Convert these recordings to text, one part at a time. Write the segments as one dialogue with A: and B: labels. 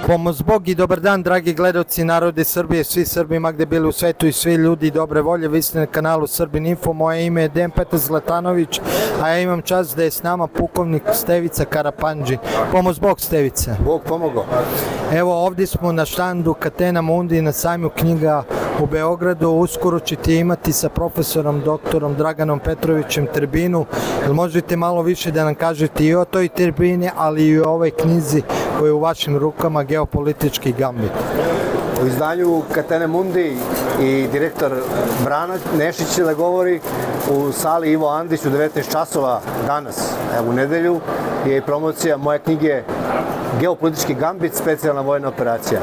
A: Pomoz Bog i dobar dan, dragi gledalci narode Srbije, svi Srbi ma gde bili u svetu i svi ljudi dobre volje. Vi ste na kanalu Srbin Info, moje ime je Dejan Petar Zlatanović, a ja imam čast da je s nama pukovnik Stevica Karapandžin. Pomoz Bog, Stevica.
B: Bog pomogao.
A: Evo, ovdje smo na štandu Catena Mundi na sajmu knjiga u Beogradu. Uskoro ćete imati sa profesorom doktorom Draganom Petrovićem tribinu. Jel možete malo više da nam kažete i o toj tribini, ali i o ovoj knjizi koja je u vašim rukama, Geopolitički gambit?
B: U izdanju Catene Mundi i direktor Brana Nešić će da govori u sali Ivo Andrić u 19 časova danas, u nedelju, je promocija moje knjige Geopolitički gambit, specijalna vojna operacija.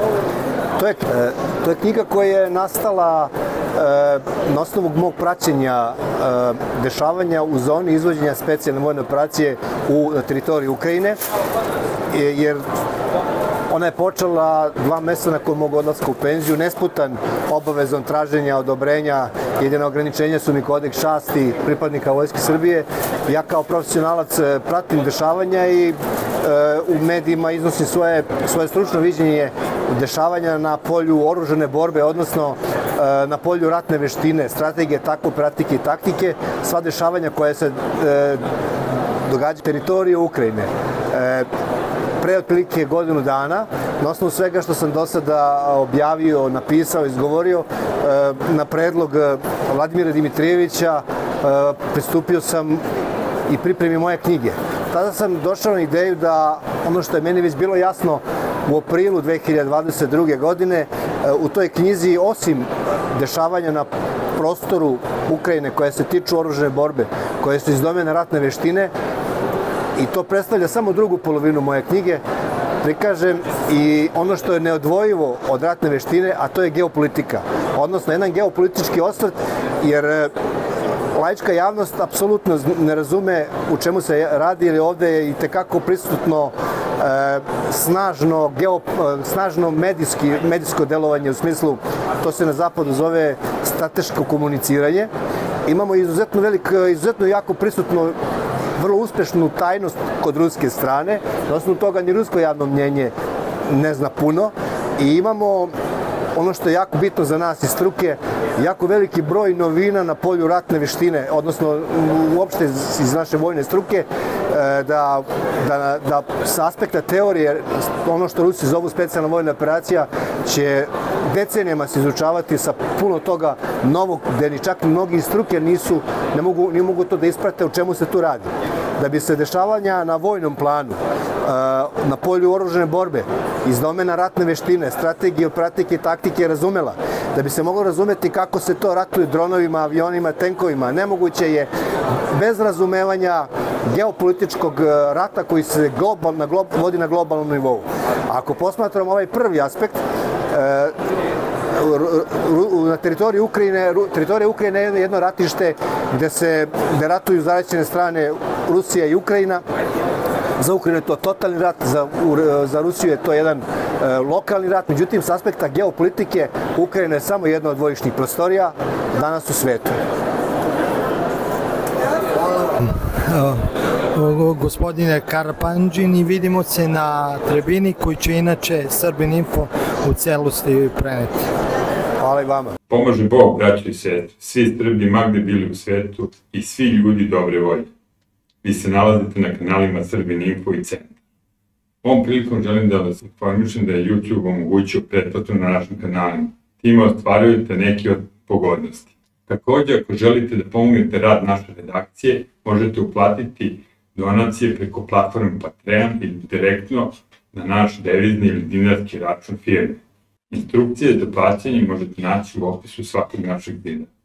B: To je knjiga koja je nastala na osnovu mog praćenja dešavanja u zoni izvođenja specijalne vojne operacije na teritoriji Ukrajine, jer ona je počela 2 meseca nakon mog odlaska u penziju, nesputan obavezom traženja, odobrenja, jedino ograničenje su mi kodeks časti pripadnika Vojske Srbije. Ja kao profesionalac pratim dešavanja i u medijima iznosim svoje stručno viđenje dešavanja na polju oružane borbe, odnosno na polju ratne veštine, strategije, praktike i taktike, sva dešavanja koje se događaju na teritoriji Ukrajine. Pre otprilike godinu dana, na osnovu svega što sam do sada objavio, napisao, izgovorio, na predlog Vladimira Dimitrijevića pristupio sam i pripremi moje knjige. Tada sam došao na ideju da ono što je meni već bilo jasno u aprilu 2022. godine, u toj knjizi, osim dešavanja na prostoru Ukrajine koje se tiču oružane borbe, koje su iz domena ratne veštine, i to predstavlja samo drugu polovinu moje knjige, prikažem i ono što je neodvojivo od ratne veštine, a to je geopolitika. Odnosno, jedan geopolitički osvrt, jer laička javnost apsolutno ne u čemu se radi, jer ovde je i tekako prisutno snažno medijsko delovanje, u smislu, to se na zapadu zove strateško komuniciranje. Imamo izuzetno jako prisutno vrlo uspešnu tajnost kod ruske strane, na osnovu toga ni rusko javno mnjenje ne zna puno, i imamo ono što je jako bitno za nas iz struke, jako veliki broj novina na polju ratne veštine, odnosno uopšte iz naše vojne struke, da sa aspekta teorije, ono što Rusi zovu specijalna vojna operacija, će decenijama se izučavati sa puno toga novog, gde čak mnogi iz struke ne mogu to da isprate o čemu se tu radi. Da bi se dešavanja na vojnom planu, na polju oružane borbe, iz domena ratne veštine, strategije, praktike i taktike razumela, da bi se moglo razumeti kako se to ratuje dronovima, avionima, tenkovima, nemoguće je bez razumevanja geopolitičkog rata koji se vodi na globalnom nivou. Ako posmatramo ovaj prvi aspekt, na teritoriji Ukrajine je jedno ratište gde ratuju zaraćene strane Rusija i Ukrajina. Za Ukrajinu je to totalni rat, za Rusiju je to jedan lokalni rat, međutim, s aspekta geopolitike, Ukrajina je samo jedna od dvojičnih prostorija danas u svetu.
A: Gospodine Karapandžin, i vidimo se na tribini koji će inače Srbin Info u celosti preneti.
B: Hvala i vama.
C: Pomože Bog, braćo i sestre, svi Srbi ma gde bili u svetu i svi ljudi dobre volje. Vi se nalazite na kanalima Srbin Info i Centar. Ovom prilikom želim da vas informišem da je YouTube omogućio pretplatu na našim kanalima. Time ostvarujete neke od pogodnosti. Također, ako želite da pomognete rad naše redakcije, možete uplatiti donacije preko platforme Patreon ili direktno na naš devizni ili dinarski račun firme. Instrukcije za plaćanje možete naći u opisu svakog našeg videa.